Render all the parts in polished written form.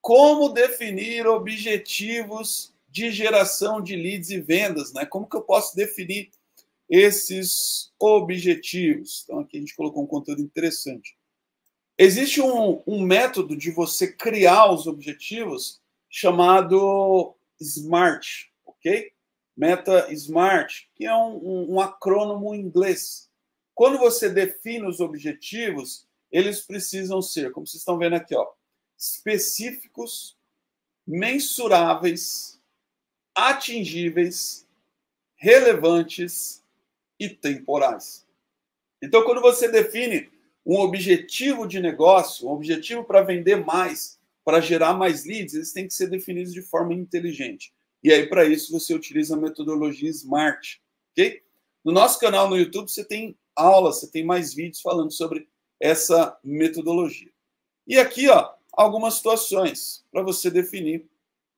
como definir objetivos de geração de leads e vendas, né? Como que eu posso definir esses objetivos? Então, aqui a gente colocou um conteúdo interessante. Existe um método de você criar os objetivos chamado SMART, ok? Meta SMART, que é um acrônimo em inglês. Quando você define os objetivos, eles precisam ser, como vocês estão vendo aqui, ó, específicos, mensuráveis, atingíveis, relevantes e temporais. Então, quando você define um objetivo de negócio, um objetivo para vender mais, para gerar mais leads, eles têm que ser definidos de forma inteligente. E aí, para isso, você utiliza a metodologia SMART, ok? No nosso canal no YouTube, você tem aulas, você tem mais vídeos falando sobre essa metodologia. E aqui, ó, algumas situações para você definir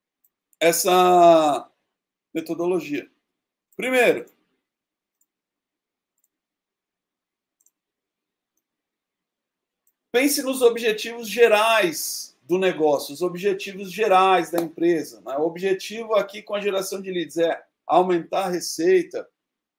essa metodologia. Primeiro, pense nos objetivos gerais do negócio, os objetivos gerais da empresa. Né? O objetivo aqui com a geração de leads é aumentar a receita,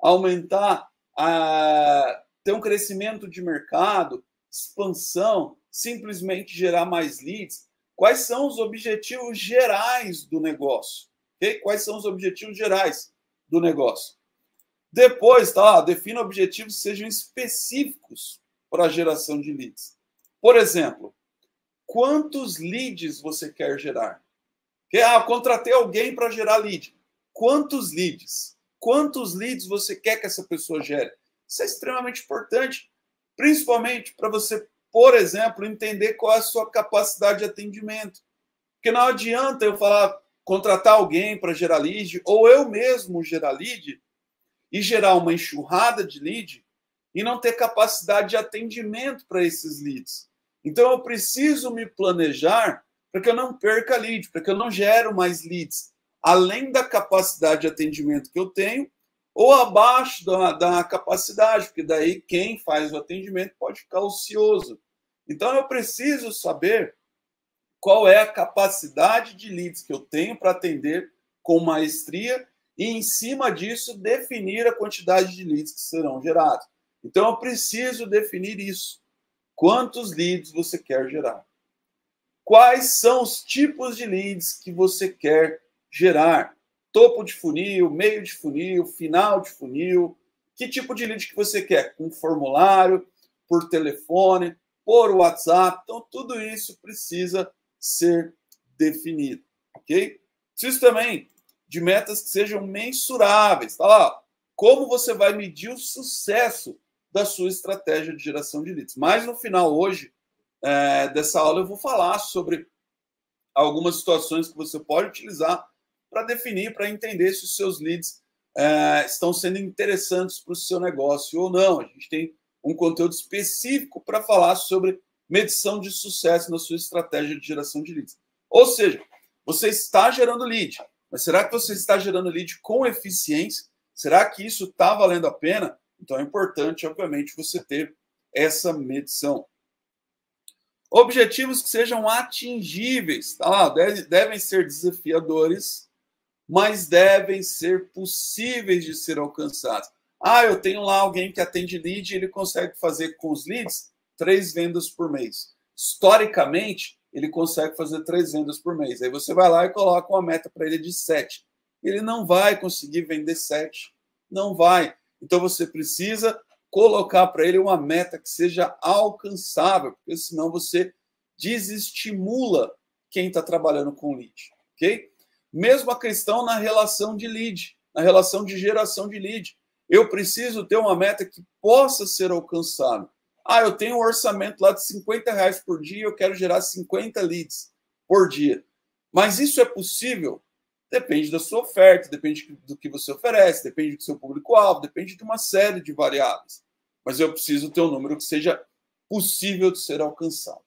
ter um crescimento de mercado, expansão, simplesmente gerar mais leads. Quais são os objetivos gerais do negócio? Okay? Quais são os objetivos gerais do negócio? Depois, tá, defina objetivos que sejam específicos para a geração de leads. Por exemplo, quantos leads você quer gerar? Contratei alguém para gerar lead. Quantos leads? Quantos leads você quer que essa pessoa gere? Isso é extremamente importante, principalmente para você, por exemplo, entender qual é a sua capacidade de atendimento. Porque não adianta eu falar, contratar alguém para gerar lead, ou eu mesmo gerar lead, e gerar uma enxurrada de lead, e não ter capacidade de atendimento para esses leads. Então, eu preciso me planejar para que eu não perca lead, para que eu não gere mais leads, além da capacidade de atendimento que eu tenho, ou abaixo da capacidade, porque daí quem faz o atendimento pode ficar ocioso. Então, eu preciso saber qual é a capacidade de leads que eu tenho para atender com maestria e, em cima disso, definir a quantidade de leads que serão gerados. Então, eu preciso definir isso. Quantos leads você quer gerar? Quais são os tipos de leads que você quer gerar? Topo de funil, meio de funil, final de funil. Que tipo de lead que você quer? Com formulário, por telefone, por WhatsApp. Então, tudo isso precisa ser definido, ok? Preciso também de metas que sejam mensuráveis. Tá lá, como você vai medir o sucesso da sua estratégia de geração de leads. Mas no final, hoje, dessa aula, eu vou falar sobre algumas situações que você pode utilizar para definir, para entender se os seus leads estão sendo interessantes para o seu negócio ou não. A gente tem um conteúdo específico para falar sobre medição de sucesso na sua estratégia de geração de leads. Ou seja, você está gerando lead, mas será que você está gerando lead com eficiência? Será que isso está valendo a pena? Então é importante, obviamente, você ter essa medição. Objetivos que sejam atingíveis, tá lá, devem ser desafiadores, mas devem ser possíveis de ser alcançados. Eu tenho lá alguém que atende lead e ele consegue fazer com os leads 3 vendas por mês. Historicamente, ele consegue fazer 3 vendas por mês. Aí você vai lá e coloca uma meta para ele de 7. Ele não vai conseguir vender 7. Não vai. Então, você precisa colocar para ele uma meta que seja alcançável, porque senão você desestimula quem está trabalhando com lead, ok? Mesma questão na relação de lead, na relação de geração de lead. Eu preciso ter uma meta que possa ser alcançável. Eu tenho um orçamento lá de R$50 por dia, eu quero gerar 50 leads por dia. Mas isso é possível? Depende da sua oferta, depende do que você oferece, depende do seu público-alvo, depende de uma série de variáveis. Mas eu preciso ter um número que seja possível de ser alcançado.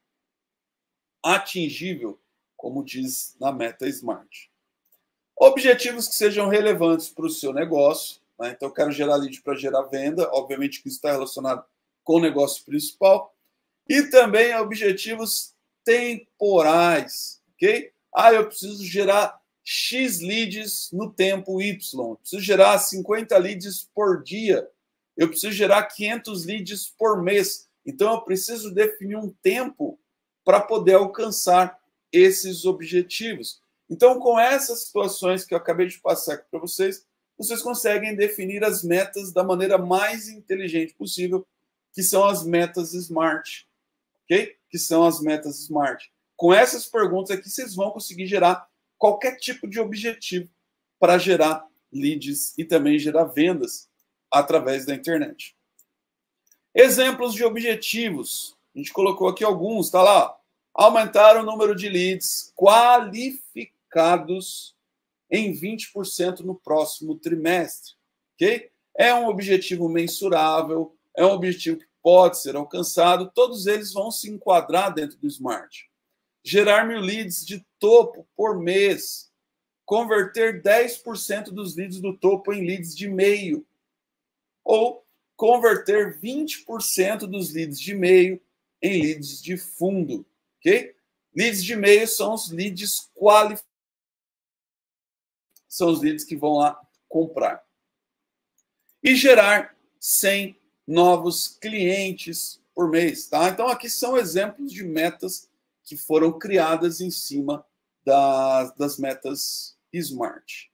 Atingível, como diz na meta SMART. Objetivos que sejam relevantes para o seu negócio. Né? Então, eu quero gerar lead para gerar venda. Obviamente que isso está relacionado com o negócio principal. E também objetivos temporais. ok? Ah, eu preciso gerar X leads no tempo Y, eu preciso gerar 50 leads por dia, eu preciso gerar 500 leads por mês. Então, eu preciso definir um tempo para poder alcançar esses objetivos. Então, com essas situações que eu acabei de passar aqui para vocês, vocês conseguem definir as metas da maneira mais inteligente possível, que são as metas SMART, ok? Que são as metas SMART. Com essas perguntas aqui, vocês vão conseguir gerar qualquer tipo de objetivo para gerar leads e também gerar vendas através da internet. Exemplos de objetivos. A gente colocou aqui alguns, tá lá. Aumentar o número de leads qualificados em 20% no próximo trimestre, ok? É um objetivo mensurável, é um objetivo que pode ser alcançado, todos eles vão se enquadrar dentro do SMART. Gerar 1000 leads de topo por mês, converter 10% dos leads do topo em leads de meio, ou converter 20% dos leads de meio em leads de fundo, ok? Leads de meio são os leads qualificados, são os leads que vão lá comprar. E gerar 100 novos clientes por mês, tá? Então, aqui são exemplos de metas que foram criadas em cima das metas SMART.